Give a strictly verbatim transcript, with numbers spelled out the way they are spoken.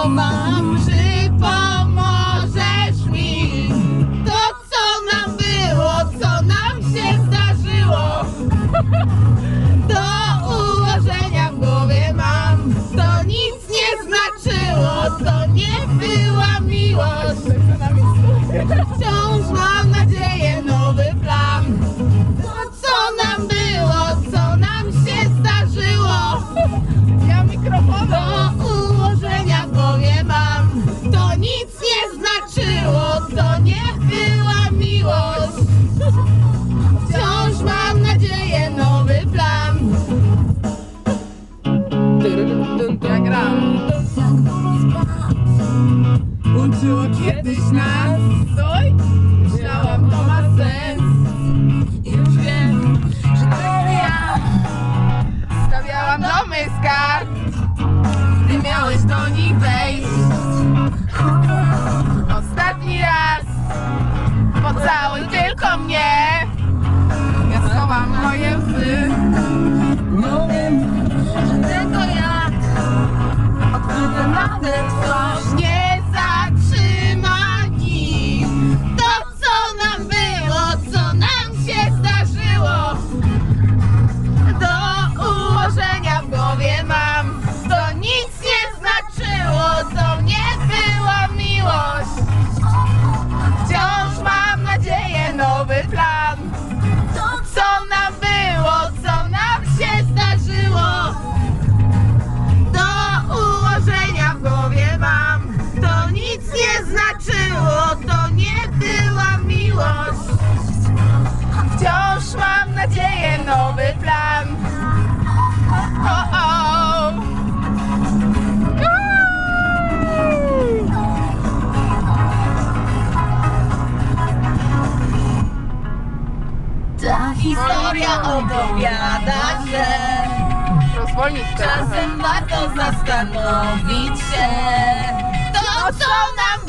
co mam, czy pomożesz mi? To co nam było, co nam się zdarzyło, do ułożenia w głowie mam. To nic nie znaczyło, to nie była miłość. Wciąż mam nadzieję, nowy plan. To co nam było, co nam się zdarzyło, Ja mikrofon. do ułożenia w głowie mam. To nic nie znaczyło, to nie była miłość. Wciąż mam nadzieję, nowy plan. Ja gram. Uczyło kiedyś nas, Stój. Myślałam, to ma sens. już wiem, że to ja Stawiałam domy z kart. Ty miałeś do nich wejść. Ostatni raz. Pocałuj tylko mnie. Ja schowam moje łzy. No wiem, że tylko ja odkryty na ten coś nie zatrzyma nic. To co nam było, co nam się zdarzyło, do ułożenia w głowie mam. To nic nie znaczyło, to nie była miłość. Wciąż mam nadzieję, nowy plan. To co nam było, co nam się zdarzyło, do ułożenia w głowie mam. To nic nie znaczyło, to nie była miłość. Wciąż mam nadzieję, nowy plan. O, o. Ta historia opowiada, że Rozwolnić to trochę. czasem warto zastanowić się, to co nam